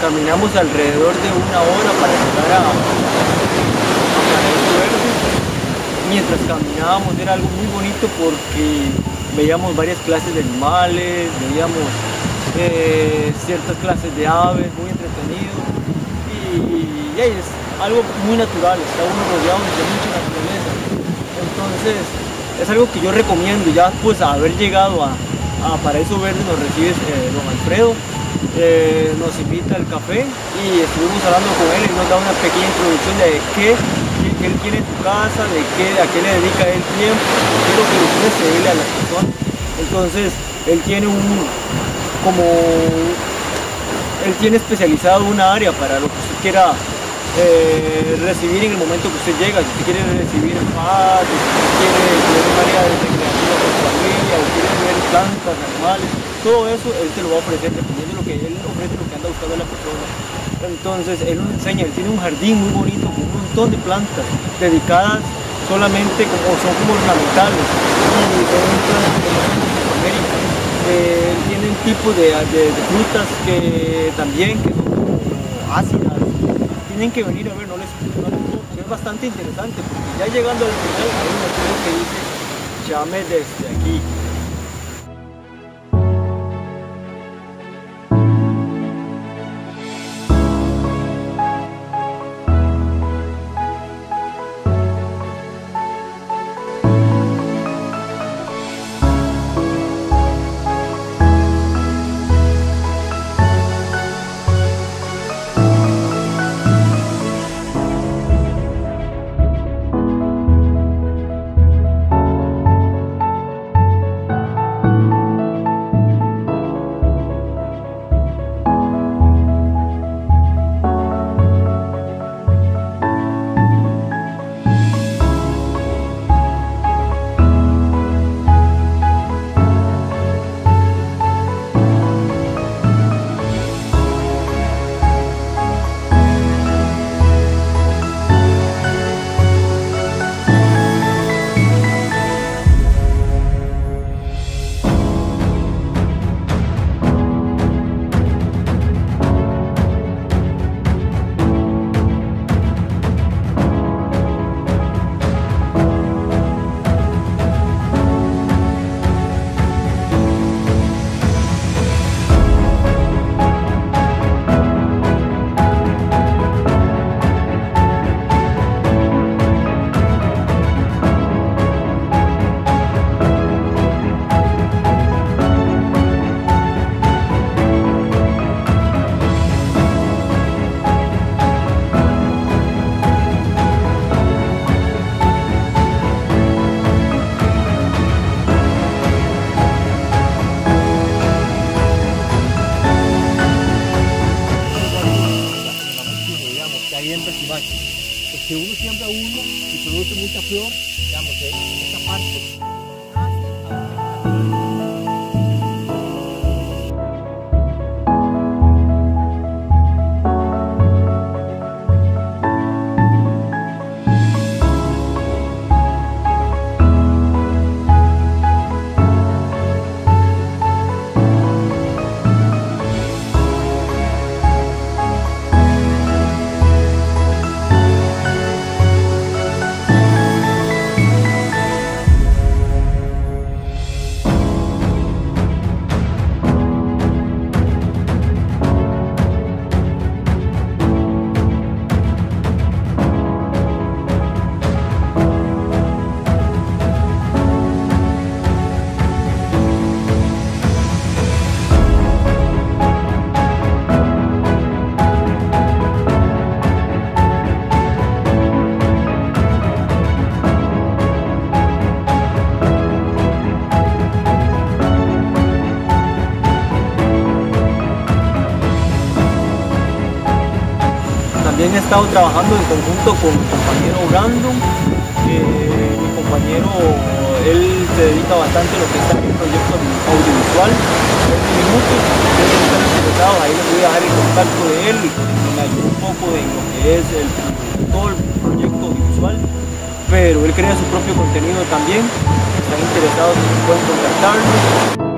Caminamos alrededor de una hora para llegar a Paraíso Verde. Mientras caminábamos era algo muy bonito porque veíamos varias clases de animales, veíamos ciertas clases de aves, muy entretenido. Y es algo muy natural, está uno rodeado de mucha naturaleza. Entonces es algo que yo recomiendo. Ya pues haber llegado a Paraíso Verde nos recibe don Alfredo, nos invita al café y estuvimos hablando con él y nos da una pequeña introducción de qué él tiene en su casa, a qué le dedica el tiempo, qué es lo que le ofrece él a las personas. Entonces él tiene especializado una área para lo que usted quiera recibir en el momento que usted llega. Si usted quiere recibir paz, si usted quiere tener un área de recreativa con su familia, o quiere ver plantas, animales, todo eso él te lo va a ofrecer dependiendo de lo que él ofrece, lo que anda buscando la persona. Entonces él nos enseña, él tiene un jardín muy bonito con un montón de plantas dedicadas solamente son como ornamentales, y son plantas de América. Tienen tipos de frutas que también que son como ácidas. Tienen que venir a ver, no les es bastante interesante porque ya llegando al final hay un letrero que dice llame desde aquí. Que uno siembra uno y produce mucha flor, digamos, en esta parte. También he estado trabajando en conjunto con mi compañero Brandon. Mi compañero, él se dedica bastante a lo que es el proyecto audiovisual. En minutos, si ustedes están interesados, ahí les voy a dejar el contacto de él y me ayuda un poco en lo que es todo el proyecto audiovisual. Pero él crea su propio contenido también. Si están interesados, pueden contactarnos.